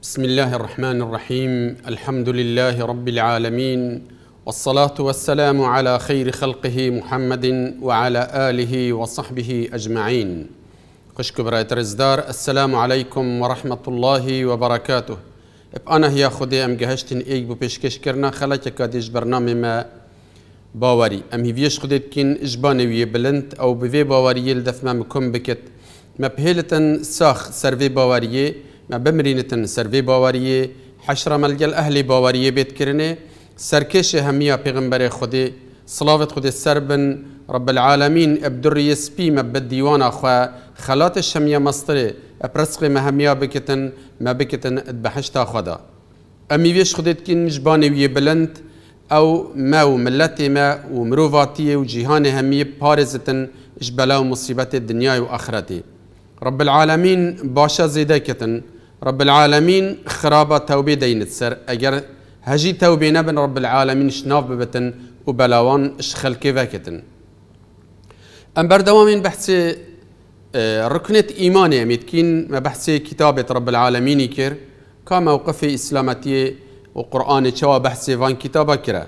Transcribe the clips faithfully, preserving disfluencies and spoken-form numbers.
بسم الله الرحمن الرحيم. الحمد لله رب العالمين، والصلاة والسلام على خير خلقه محمد وعلى آله وصحبه أجمعين. خشكو براية رزدار، السلام عليكم ورحمة الله وبركاته. أنا هي خدي أم جهشتن إيج بو بيشكش كرنا خلاك كاديش برنامج ما باوري أم هيفيش خديت كين إجبانوية بلند أو بفي باورية الدف ما مكم بكت ما بهيلتن ساخ سرفي باورية ما بمرينتن سرفي باورية حشرة ملجل أهلي باورية بيت كرني سركش همية بيغمبر خدي صلاة خدي السربن رب العالمين ابدر يسبي ما بالديوان أخوة خلات الشمية مصطري أبرسقي ما همية بكتن ما بكتن اتبحشتا خدا أمي بيش خديت كين مجبانوية بلند أو ما وملتي ما ومروفاتي وجيهاني همية بارزتن إجبلا ومصيبات الدنيا وآخرتي. رب العالمين باشا زيدكتن رب العالمين خرابة توبة دين تسر أجر هجي توبة نبن رب العالمين شناف ببتن وبلاوان شخل كيفاكتن. أم بردوامين بحثي ركنة إيمانية متكين ما بحثي كتابة رب العالمين يكر كموقف إسلامتي وقرآن شوا بحثي فان كتابة كرا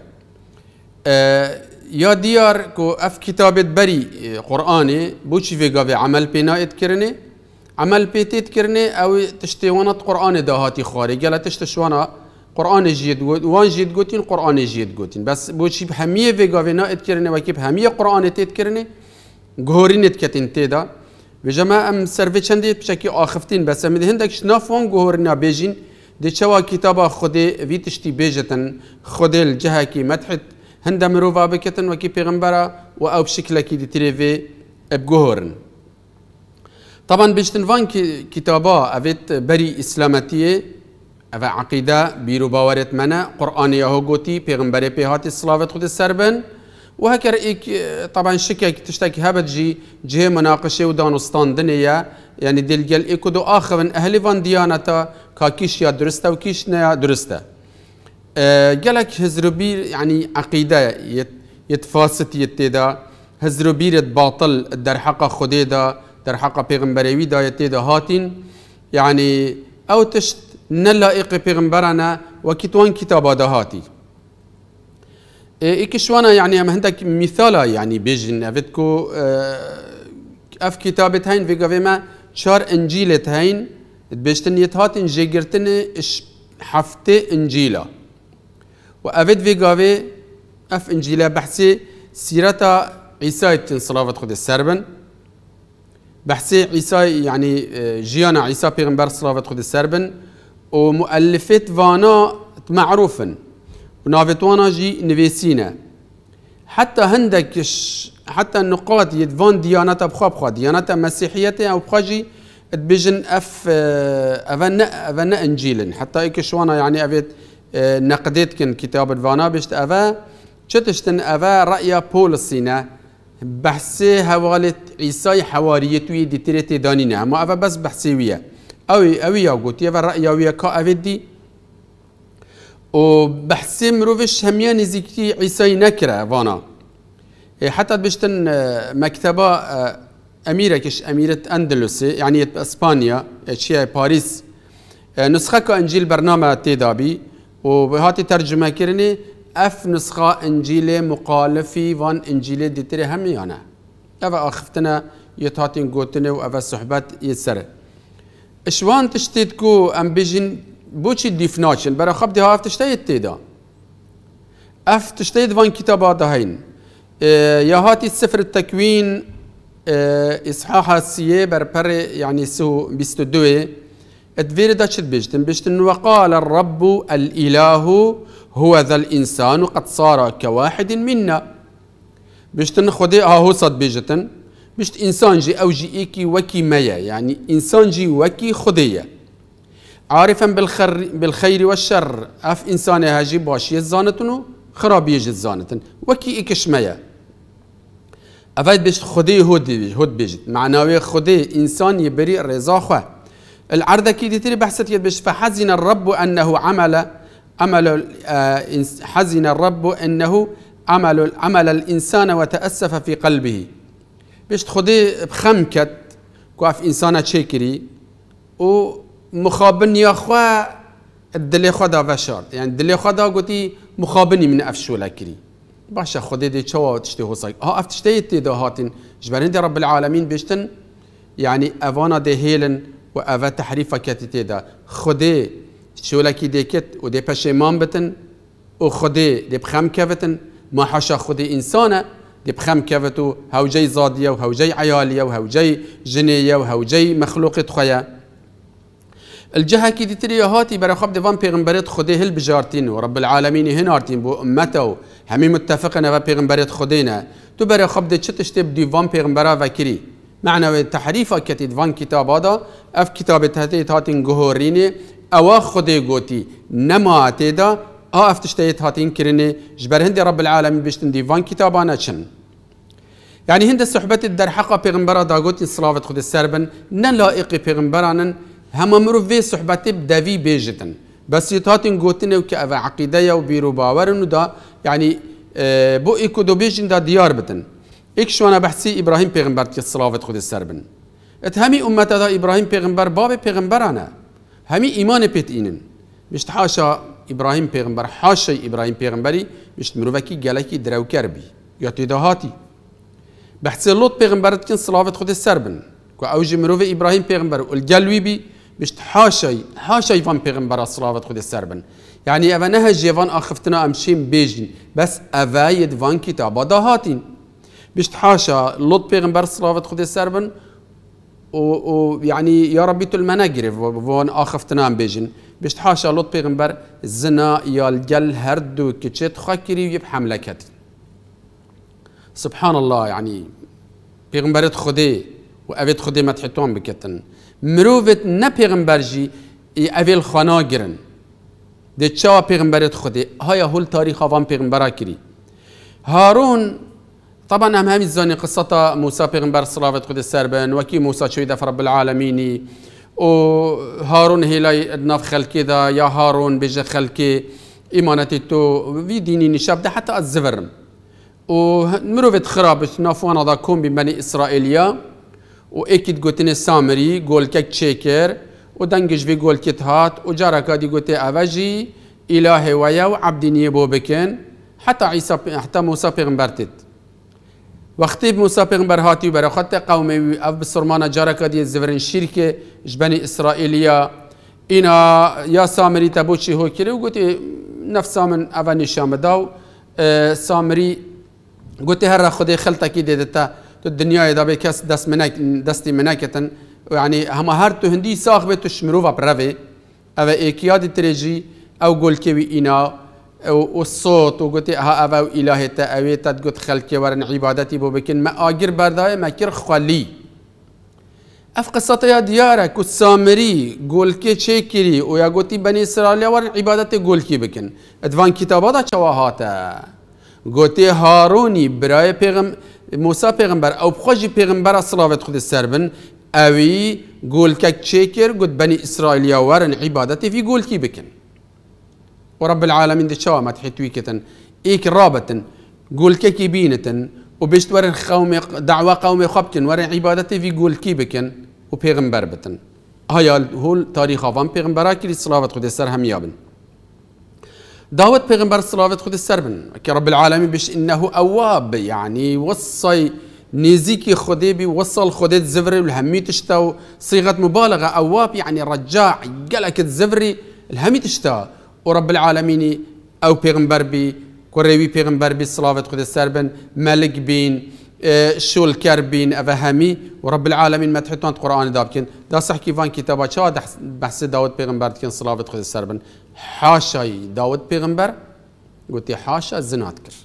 يا ديار كو اف كتابة بري قرآني بوشي في قاوي عمل بينا اتكرني عمل بيتيت كرني او تشتيوانات قرآن داهاتي خاري قال تشتشوانا قرآن جيد وان جيد قوتين قرآن جيد قوتين بس بوشي بهمية في قاوي نا اتكرني وكيب همية قرآن تتكرني قهورين اتكتين تيدا بجماعة ام سرفي چندي بشكي آخفتين بس امد هندك شنافوان قهورنا بيجين دي شوا كتابة خدي في تشتي بيجتن خدي الجهة كي مدحت هند مروفا بكتن وكي پیغمبرا و او بشكل كي دي تريفي بجهورن. طبعا بيجتنفان كتابا افيت بري اسلامتيه افا عقيدة بيرو باورت منا قرآنية هو قوتي پیغمبري بيهاتي الصلاة خود السربن وهكر ايك طبعا شكا تشتكي هبت جي جهة مناقشة ودانستان دنيا يعني ديل جل ايكو دو اخوان اهلي فان ديانتا كاكيش يا درستا وكيش نيا درستا. قالك هزروبير يعني عقيدة يتفاسد يتدا هزروبير باطل در حق خديدا در حق پیغمبروي دا يتدا هاتين يعني او تشت نلائق پیغمبرنا وكتوان كتابا دا هاتي ايكشوانا يعني ام هندك مثالا يعني بيجن افتكو اف كتابت هين في قويمة شار انجيلت هين بيشتن يتهاتين جيجرتن اش حفته انجيلا وأفيد في قاوي أف إنجيلا بحثي سيرة عيسى صلاة خد السربن بحثي عيسى يعني جيانا عيسى بيغمبر صلاة خد السربن ومؤلفات فانا معروفا ونافت وانا جي نفيسينا حتى هندك حتى النقاط يدفان ديانتا بخوا بخوا ديانتا مسيحية أو بخاجي تبجن أف أفنا أفنا إنجيلا حتى إيكشوانا يعني أفيت نقدت كن كتاب الفانا بيشت أفا شتشتن أفا رأي بولسينا بحثي هوالت عيسى حواريتوي دي تريتي دانينا ما أفا بس بحثي ويا أوي أوي يا قوتي أفا رأي ويا كا أفدي وبحثي مروفش هميان زيكتي عيسى نكرة فانا حتى بيشتن مكتبة أميرة كش أميرة أندلسي يعني إسبانيا شيء باريس نسخة كإنجيل برنامج تدابي وبهاتي ترجمة كرني اف نسخة انجيل مقالفي وان انجيل ديتري هميانا افا اخفتنا يتهاتين قوتنا وافا صحبات يتسر اشوان تشتيتكو ام بيجين بوشي ديفناشن برا خب دي هاف تشتيت تيدا اف تشتيت وان كتابات هين اه يا هاتي سفر التكوين اه اصحاح السيه بربر يعني سو بيستو دوي ادفير داشت بيجتن بيجتن وقال الرب الإله هو ذا الإنسان قد صار كواحد منا بيجتن خدي هاهو صد بيجتن بيجت إنسان جي أو جي إيكي وكي ميا يعني إنسان جي وكي خدية عارفا بالخير, بالخير والشر أف إنسان هاجي باشي الزانتنو خراب يجي الزانتن وكي إيكش ميا أفايد بيجت خدي هود بيجت معناوي خدي إنسان يبري رضا خواه العرضة كي دي بحثت يدبش فحزن الرب أنه عمل عمل حزن الرب أنه عمل عمل الإنسان وتأسف في قلبه بيش تخدي بخمكت كواف إنسانة شكري ومخابن يا أخوة الدلی خدا وشارد يعني الدلی خدا قوتي مخابني من أفشولا كري باشا خدي دي شوا تشتي هوساي ها افتشتي تيدا هاتن جبرين رب العالمين بيشتن يعني أفانا دي هيلن وأفا تحريفا كتي دا خدي شولا كي دي كت ودي بشيمان بتن وخدي دي بخم كفتن ما حاشا خدي إنسانة دي بخم كفتو هاو جاي زادية وهاو جاي عيالية وهاو جاي جنية وهاو جاي مخلوق خيا الجهة كي دي تري هاتي برا خب ديفان بيغمبرت خدي هل بجارتين ورب العالمين هنارتين بو أمته همي متفقنا و بيغمبرت خدينا تو برا خب دي تشتشتي بديفان بيغمبرا وكري معنى تحريفا كتي ديفان كتاب هذا اف كتاب تهتي هاتين جهوريني اوا خدي قوتي نما تيدا اه اف تشتيت هاتين كريني جبر هندي رب العالمين بيشتن ديفان كتابانا شن يعني هند الصحبة الدر حقا بيغمبرا دا قوتي صلاة خد السربن نلائق بيغمبرانا هما مرو في صحبتي بدافي بيجتن بس يتهاتين قوتين وكأفا عقيدة وبيرو باورن دا يعني اه بو ايكو دو بيجن دا ديار بتن ايك شو انا بحسي ابراهيم بيغمبر كي صلاة خد السربن اتهمي امتا دا ابراهيم بيغمبر باب بيغمبرانا همي ايمان بيت اينن مش حاشا ابراهيم بيغمبر حاشا ابراهيم بيغمبري مش مروفكي جالكي درو كربي يعطي دهاتي بحث لوط بيغمبر كن صلاة خد السربن كو اوجي مروف ابراهيم بيغمبر والجلوي بي مش حاشا حاشا يفان بيغمبر صلاة خد السربن يعني اذا نهج يفان اخفتنا امشيم بيجن بس افايد فان كتاب دهاتين مش حاشا لوط بيغمبر صلاة خد السربن ويعني يا ربي تل مناجرف وون اخفتنا بيجن بيشت حاشا لوط بيغمبر الزنا يا الجل هردو كتشت خاكري ويب حملكت سبحان الله يعني بيغمبرت خدي وابيت خدي ما تحطون بكتن مروفت نا بيغمبرجي ابي الخناجرن دي تشوا بيغمبرت خدي هاي هو التاريخ افان بيغمبرا كري هارون طبعا هم همي الزاني قصة موسى بيغمبر صلاة خد السربن وكي موسى شويدة في رب العالمين وهارون هيلاي ادناف خلقي ذا يا هارون بيجي خلقي إيمانتي تو في ديني نشاب ده حتى الزفرم ومروفت خراب نافوانا ذا كوم ببني إسرائيليا وإكيد قوتين السامري قول كك تشيكر ودنجش في قول كتهات وجاركا دي قوتي أفاجي إلهي ويا وعبدين يبو بكن حتى عيسى حتى موسى بيغمبرتت وقتی موسی پیغمبر هاتی و برای خط قومی اف بسرمانه جارک دی زورن شرکه جبنی اسرائیلیا اینا یا سامری تبوچی هو کلی و گوتی نفس من اول نشام داو سامری گوتی هر خودی خلطه کی دیدتا تو دنیای دا به کس دست منک دستی منکتن يعني هم هرتو هندي ساق بتو شمروفا برافي أو إكياد تريجي أو قول كوي إنا والصوت وقلت ها أبو إلهي تأوي تدقت خلقي ورن عبادتي بو بكن ما آجر برداي ما كر خالي أف قصة يا ديارك والسامري قول كي شكري ويا قلتي بني إسرائيل ورن عبادتي قول كي بكن أدفان كتابات شواهاتا قلتي هاروني براي بيغم موسى پیغمبر او بخوجي پیغمبر صلاوات خود السربن اوي قول كك شكر قد بني إسرائيل ورن عبادتي في قول كي بكن ورب العالمين دي شوا ما تحيتوي كتن ايك رابطن قول كي بينتن وبيشت ورن قومي دعوة قومي خبكن ورن عبادتي في قول كي بكن وبيغمبر بتن هيا هو تاريخ افان پیغمبراكي صلاوات خود السر هم يابن داود پیغمبر صلاوات خود السربن كي رب العالمين بش انه اواب يعني وصي نزيكي خدي بي وصل خدي الزفري والهمي تشتا صيغه مبالغه اواب يعني رجاع قالك الزفري الهمي تشتا ورب العالمين او پیغمبر بي كوريوي پیغمبر بي صلاوات خود السربن ملك بين شول كربين افهمي ورب العالمين ما تحطون القران دابكن دا صح كيفان كتابات شا بحث داود پیغمبر كن صلاوات خود السربن حاشا داود پیغمبر قلت حاشا زنات كر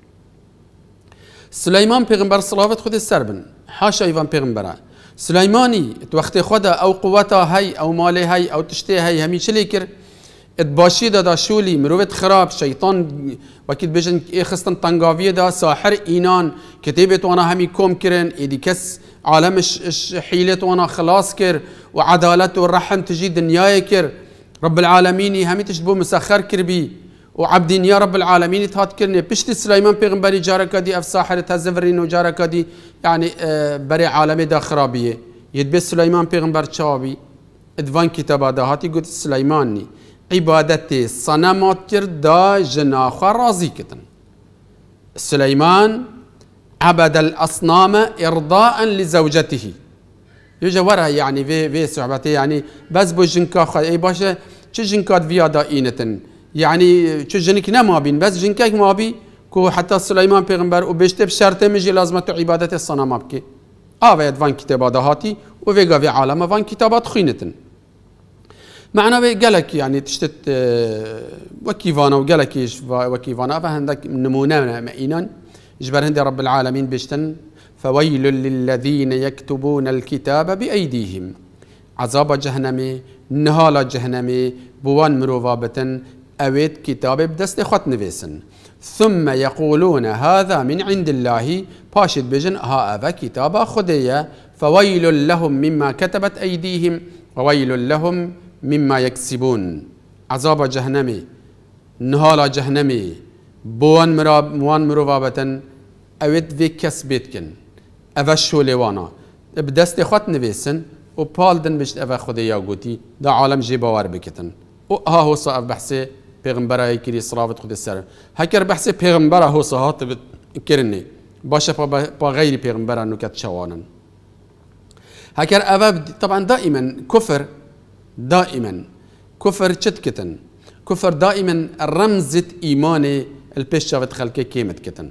سليمان پیغمبر صلاوات خود السربن حاشا ايوان پیغمبر سليماني توقت خدا او قوتا هي او مالي هي او تشتي هي همي شلي كر اتباشي دا, دا شولي مروت خراب شيطان وكيد بيجن اي خستن طنقاوية دا ساحر اينان كتيبت وانا همي كوم كرن ايدي كس عالم حيلت وانا خلاص كر وعدالت والرحم تجي دنياي كر رب العالمين همي تشبو مسخر كربي وعبدين يا رب العالمين تهات كرني بشتي سليمان پیغمبري جاركا دي اف ساحر تزفرين وجاركا دي يعني اه بري عالمي دا خرابيه يدبي سليمان پیغمبر چاوي ادوان كتابا دا هاتي قلت سليماني عبادتي صنمات كرد دا جناخا راضي كتن. سليمان عبد الأصنام إرضاء لزوجته. يجا ورا يعني في في صحبتي يعني بس بو جنكا خ اي باشا چه جنكات فيا دائنتن يعني چه جنك نما بين بس جنكك ما بي كو حتى سليمان پیغمبر و بشته بشرط مجي لازمته عبادت الصنم بك اوه وان كتابات هاتي و ويغا في عالم وان كتابات خينتن معنا بي قالك يعني تشتت وكيفانا وقالك وكيفانا فهندك نمونه مئينا جبر هندي رب العالمين بشتن فويل للذين يكتبون الكتاب بأيديهم عذاب جهنمي نهال جهنمي بوان مروفابة أويت كتاب بدست خط نفيسن ثم يقولون هذا من عند الله باشد بجن ها أفا كتاب خدية فويل لهم مما كتبت أيديهم وويل لهم مما يكسبون عذاب جهنمي نهال جهنمي بوان مروفابة أويت في كسبتكن أفشو لوانا بدست خط نفيسن و بالدن بشت أفا خديا قوتي دا عالم جي باور بكتن و ها هو صاف بحثي پیغمبره هيكري صلافت خد السر هكر بحثي پیغمبره هو صهات كرني باشا با غير پیغمبره نكت شوانا هكر أفا طبعا دائما كفر دائما كفر چت كفر دائما رمزة إيماني البيش شافت خلقه كيمت كتن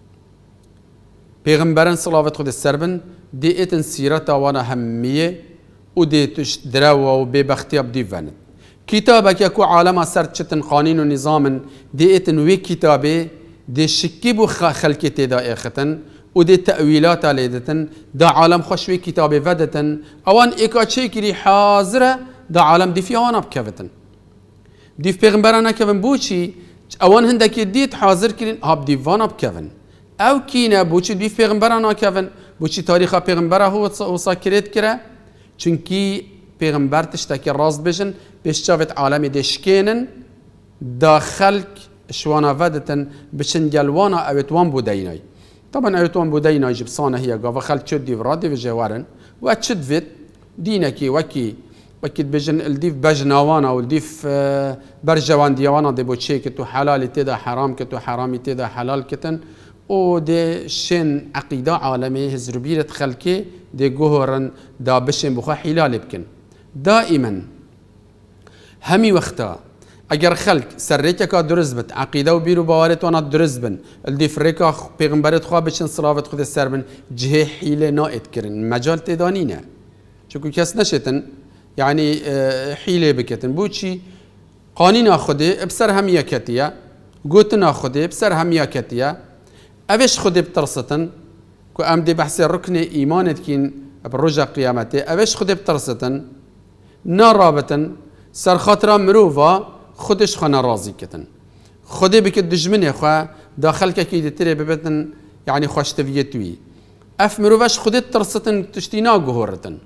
پیغمبران صلوات خود السربن دي اتن سيرتا وانا همية و دي تش دروا و ببختي ابدي فند كتابك يكو عالم سرد شتن قانين و نظام دي اتن وي كتابي دي شكيبو خلقه تدا اختن و دي تأويلات عليدتن دا عالم خوشوي كتابي فدتن اوان ايكا چيكري حاضرة دا عالم دي فيوانا بكفتن دي في پیغمبرانا كفن بوچي اوان هندك ديت حاضر كرين هاب ديوانا بكفن او كينا بوچي دي پیغمبرانا كفن بوچي تاريخ پیغمبره هو وصاكريت كرا چونكي پیغمبر تشتكي راست بجن بيشتافت عالم دشكينن دا خلق شوانا فدتن بشن جلوانا اوتوان بوديناي طبعا اوتوان بوديناي جبصانا هي قاف خلق شد دي فرادي بجوارن واتشد فيت دينكي وكي وكي بجن الديف بجناوانا والديف برجوان ديوانا دي بوچي كتو حلال تدا حرام كتو حرامي تدا حلال كتن او دي شن عقيدة عالمي هزربيرة خلقي دي جوهرن دا بشن بخوا حلال بكن دائما همي وقتا اگر خلق سريكا درز بت عقيدة وبيرو بوارت وانا درز بن الدي فريكا پیغمبرت خوا بشن صلافت خود السر بن جهه حيلة نائد كرن مجال تدانينه چونكو كس نشتن يعني حيلة بكتن بوچي قانين خودي بسر همية كتيا قوتنا خودي بسر همية كتيا اوش خودي بترستن كو ام دي بحثي ركن ايمانت كين بروجا قيامته اوش خودي بترستن نارابتن سر خاطر مروفا خودش خنا راضي كتن خودي بك دجمن خو داخل كي تري ببتن يعني خوش تفيتوي اف مروفاش خودي ترستن تشتينا جوهرتن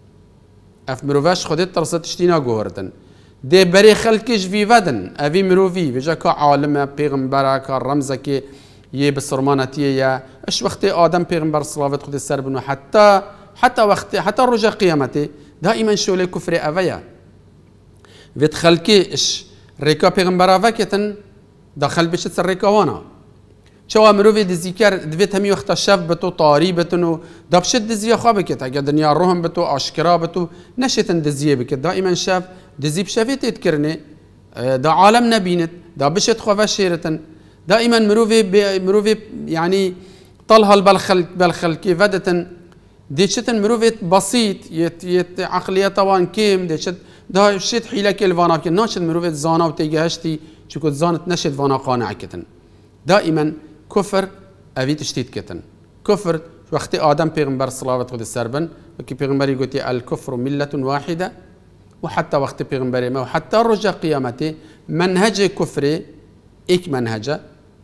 اف مروفاش خودي ترست تشتينا جوهرتن دي بري خلقش في ودن افي مروفي بجا كعالم پیغمبره كرمزك يه بسرمانتيه يا اش وقت ادم پیغمبر صلوات خود السر بنو حتى حتى وقت حتى رجع قيامته دائما شو كفر افيا فيت خلقي اش ريكا پیغمبر افكتن دخل بشت ريكا وانا شو مروفي دذكر دفيت همي وقت شاف بتو طاري بتنو دبشت دزيه خابكت اجا دنيا روهم بتو اشكرا بتو نشتن دزيه بك دائما شاف دزيب شافيت تذكرني دا عالم نبينت دا بشت خوفا شيرتن دائما مروفي مروفي يعني طلها بالخلق بالخلق فدتن ديشتن مروفي بسيط يت يت عقليه طبعا كيم ديشت دا شت حيلك الفانا كن ناشت مروفي زانا وتيجهشتي شكو زانت نشت فانا قانع كتن دائما كفر ابي تشتيت كتن كفر وقت ادم پیغمبر صلوات خود السربن وكي پیغمبر يقولي الكفر مله واحده وحتى وقت پیغمبر ما وحتى رجع قيامته منهج كفري ايك منهجه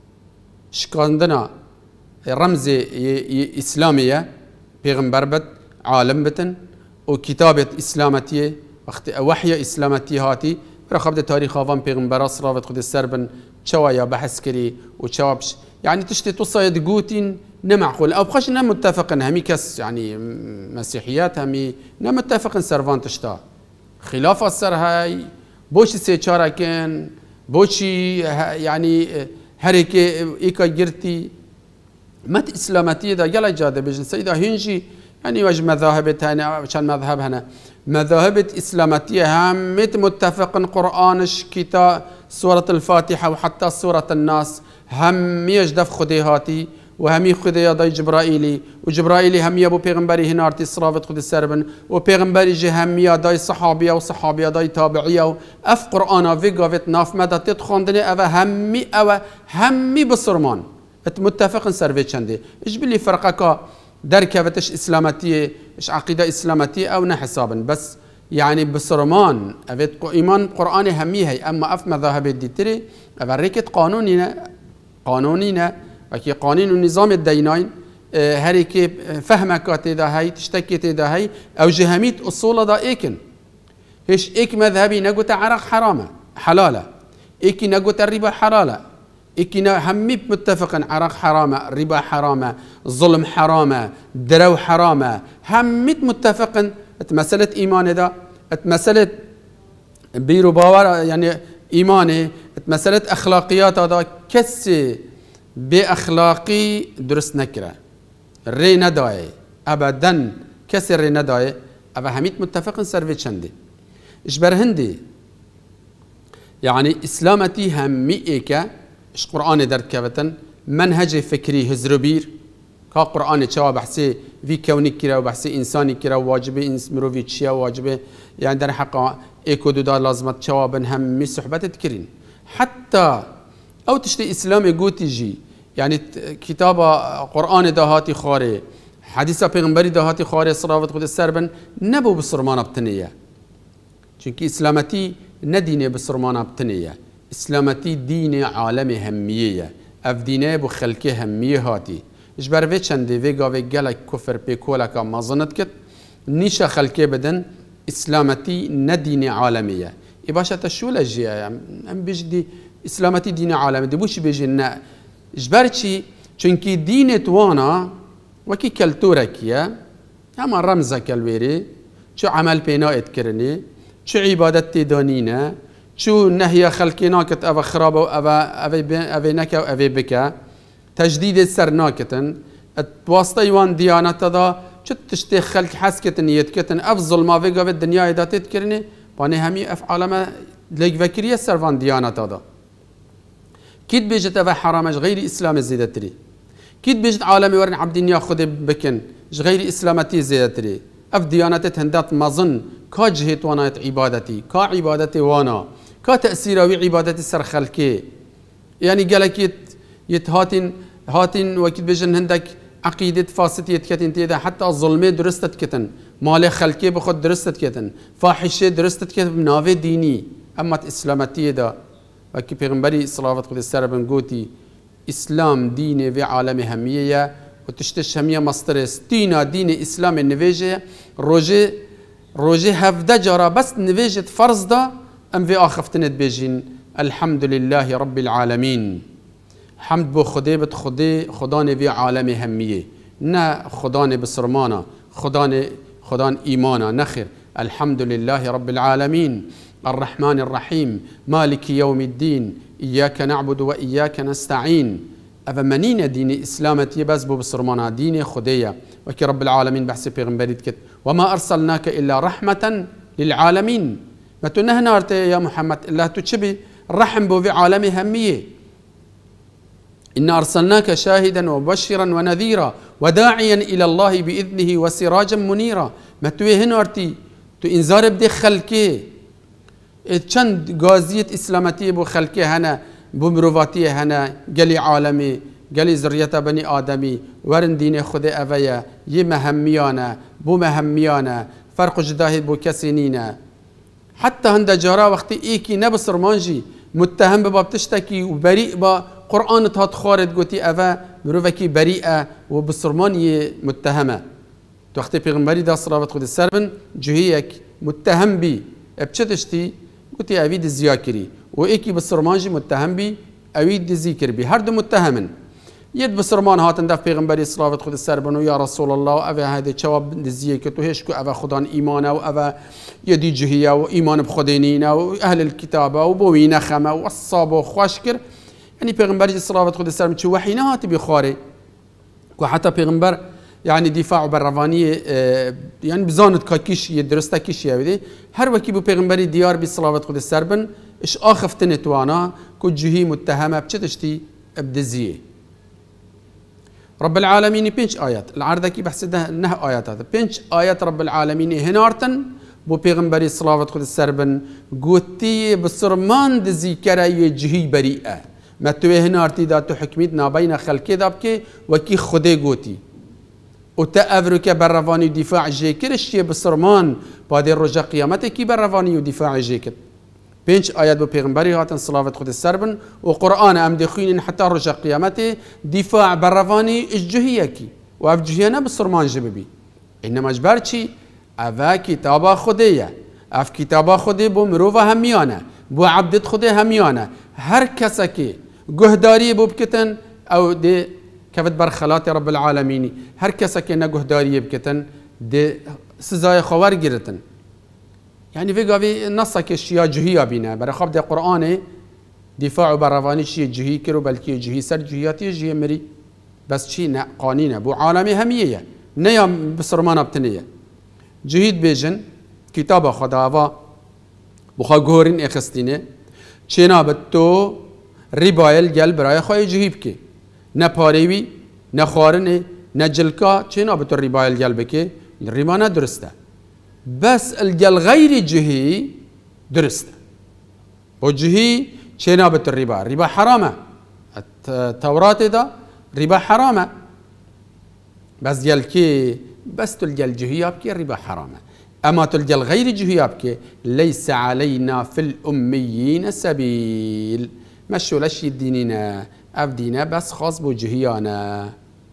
شكاندنا رمز اسلاميه پیغمبر بت عالم بتن وكتابه اسلامتيه وقت وحي اسلامتيه هاتي رخبت تاريخ اوان پیغمبر صلوات خود السربن شوايا بحث كري وشوابش يعني تشتي تصيد قوتين نمعقول او بخش نم متفقن همي كس يعني مسيحيات همي نم متفقن سرفان تشتا خلاف السر هاي بوشي سيشارة كان بوشي يعني هريك إيكا جرتي مت إسلامتي دا جل جاده بيجن سيدا هنجي يعني وجه مذاهب تاني عشان مذهب هنا مذاهب إسلامتية هم مت متفق قرآنش كتاب سورة الفاتحة وحتى سورة الناس هم يجدف خديهاتي وهم خدي داي جبرائيلي وجبرائيلي هم يبو پیغمبري هنارتي صرافت خد السربن وپیغمبري جه هم يا داي صحابيه وصحابيه داي تابعيه اف قرآن في قافت ناف مدى تتخوندني اوا همي اوا همي بصرمان متفق سرفي چنده ايش بلي فرقك دركبتش اسلامتيه ايش عقيده اسلامتيه او نحسابا بس يعني بصرمان افت ايمان قرآن همي هي اما اف مذاهب الديتري افريكت قانونينا قانونينا وكي قانون النظام الدينين هريك فهمك تدا هي تشتكي تدا هي او جهميت اصول دا ايكن هيش ايك مذهبي نقول عرق حرامه حلاله ايكي نقول الربا حلاله ايكي همي متفقا عرق حرامه ربا حرامه ظلم حرامه درو حرامه همي متفقا مساله ايمان دا مساله بيرو باور يعني ايماني مساله اخلاقيات هذا كسي بأخلاقي درست نكرة ري نداي أبدا كسر ري نداي أبا هميت متفق سرفي چندي إشبر هندي يعني إسلامتي همي إيكا إش قرآن درد كابتن منهج فكري هزربير كا قرآن چوا بحثي في كوني كرا وبحثي إنساني كرا واجبه إنس مروفي تشيا واجبه يعني در حقا إيكو دو دا لازمت چوا بن همي صحبت تكرين حتى أو تشتي إسلامي قوتي جي يعني كتاب قرآن دهاتي خاري حديث پیغمبري دهاتي خاري صراوت خود السربن نبو بسرمان بتنية چونكي إسلامتي ندينه بسرمان بتنية إسلامتي دين عالم همية اف دينه بو خلقه همية هاتي اجبر في چنده في قاوه گلك كفر بيكولك مازنت كت نيشا خلقه بدن إسلامتي ندين عالمية إباشا تشو لجيه ام بيجدي إسلامتي دين عالمي دي بوش بيجي نا جبرتشي چونكي دين توانا وكي كالتوركيا اما رمزة كالويري شو عمل بينا اتكرني شو عبادت تدانينا شو نهي خلقناكت أفا خرابة وأفا أفا نكا وأفا بكا تجديد السر ناكتن الواسطة يوان ديانة دا شو تشتي خلق حسكتن يتكتن أفضل ما فيقا في الدنيا إذا تتكرني باني همي أفعال ما ليك فكرية سرفان ديانة دا كيد بيجت أفا حرامش غير إسلام الزيدتري كيد بيجت عالمي ورن عبدين ياخذ بكن غير إسلامتي زيدتري أف ديانة هندات مظن كا جهت وانا عبادتي كا عبادتي وانا كا تأثير عبادتي سر خلقي يعني قالك يت يتهاتن هاتن وكيد بيجن هندك عقيدة فاسد يتكتن تيدا حتى الظلمة درستت كتن مال خلقي بخد درستت كتن فاحشة درستت كتن بناوي ديني أما إسلامتي دا وكي پیغمبري صلوات خود السر قوتي إسلام ديني في عالم همية وتشتش همية مصدرس دينا دين إسلام النفيجة روجي روجي هفدا جرى بس نفيجة فرض دا أم في آخفتنت بيجين الحمد لله رب العالمين حمد بو خدي بت خدي خداني في عالم همية نا خداني بسرمانا خداني خدان إيمانا نخر الحمد لله رب العالمين الرحمن الرحيم مالك يوم الدين إياك نعبد وإياك نستعين أفمنين دين إسلامتي بس بو بسرمانا دين خدية وكي رب العالمين بحسي بيغمبري كت وما أرسلناك إلا رحمة للعالمين ما تنهنا يا محمد إلا تشبي رحم بو في عالم همية إن أرسلناك شاهدا ومبشرا ونذيرا وداعيا إلى الله بإذنه وسراجا منيرا ما توهنا أرتي تو إنذار بدي خلقه چند غازية إسلامتي بو خلقه هنا بو مروفاتي هنا قلي عالمي قلي ذرية بني آدمي ورن دين خود أفيا يمهميانا بو مهميانا فرق جداهي بو كسينينا حتى هند جارا وقت إيكي نبصر مانجي متهم بباب تشتكي وبريء با قرآن تهات خارد قوتي أفا مروفكي بريئة وبصرماني متهمة وقت پیغمبری دا صلوات خود السربن جهيك متهم بي ابچتشتي قوتي أويد زياكري و إيكي بصرمانجي متهم بي أويد ذكر بي هر دو متهمن يد بسرمان هاتن دف پیغمبری صلوات خود سر بنو یا رسول الله و اوه هده چواب نزیه که تو هیچ کو اوه خدان ایمانه و اوه یدی جهیه و ایمان بخدینینه و اهل الكتابه و بوینه خمه و الصاب و خوش کر يعني پیغمبری صلوات خود سر چه وحینه هاتی بخاره و حتی پیغمبر يعني دفاع برروانية يعني بزاند كاكيش يدرستا كيش يودي هر وكي بو پیغمبري ديار بي صلوات خود السربن اش آخفتن توانا كو جهي متهمة بچتشتي ابدزيه رب العالمين بينش آيات العرضة كي بحث ده نه آيات هذا بينش آيات رب العالمين هنارتن بو پیغمبري صلوات خود السربن قوتي بسرمان دزي كرا جهي بريئة ما توه هنارتي دا تو حكميت نابين خلقه دابكي وكي خده قوتي وتأفرك بالرواني ودفاع جيكر الشيء بسرمان بعد الرجاء قيامته كي بالرواني ودفاع جيكر بينش آيات بو پیغمبري هاتن صلوات خود السربن وقرآن ام دخوين حتى رجاء قيامته دفاع بالرواني الجهية كي واف جهينا بسرمان جببي انما اجبار چي اوه كتابا خوديه اف كتابا خودي بو مروفا هميانه بو عبدت خودي هميانه هر كسا كي گهداري بو بكتن او دي كفت برخلات رب العالمين هر كسا كي نگهداري بكتن دي سزاي خوار گرتن يعني في قاوي نصا كي شيا جهيا بينا برخاب دي قرآن دفاع برواني شي جهي كرو بلكي جهي سر جهياتي جهي مري بس شي قانينه بو عالمي همية نيا بسرمان بتنية جهيد بيجن كتاب خداوا بخا غورين اخستينه چنا بتو ربايل جل براي خوي جهيب كي نه پاريوي نه خارنه نه جلكا چنا بتو ربايل جل بكي الربا درسته بس الجل غير جهي درسته بو جهي چنا بتو الربا الربا حرامه التوراة ده ربا حرامه بس جل كي بس تلجل جهياب كي الربا حرامه أما تلجل غير جهياب كي ليس علينا في الأميين سبيل مشوا لشي ديننا أفدينا بس خاص بو جهيانا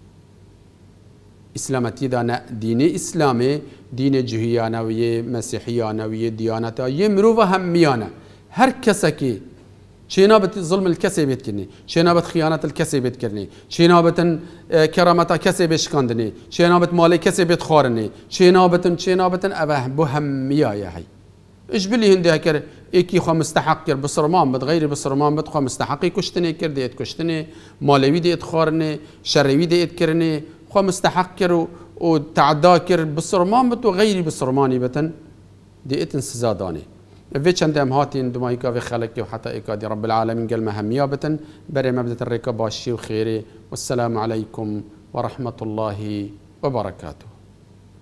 إسلامتي دانا دين إسلامي دين جهيانا ويه مسيحيانا ويه ديانتا يمروفا هميانا هر كسكي چینا بت ظلم الكسي بيت كرني چینا بت خيانة الكسي بيت كرني چینا بتن كرامتا كسي بشكاندني چینا بت مالي كسي بيت خارني چینا بتن چینا بتن أبه بهمية يا هي إيش بلي هندي هكر إيكي خو مستحق كر بصرمان بت غيري بصرمان بت خو مستحقي كشتني كر ديت كشتني مالوي ديت خارني شروي ديت كرني خو مستحق كر وتعدى كر بصرمان بت وغيري بصرماني بتن ديت انسزاداني في چند هاتين دمايكا في خلقي وحتى إيكادي رب العالمين قال مهميابة بري مبدأ الركاب باشي وخيري والسلام عليكم ورحمة الله وبركاته.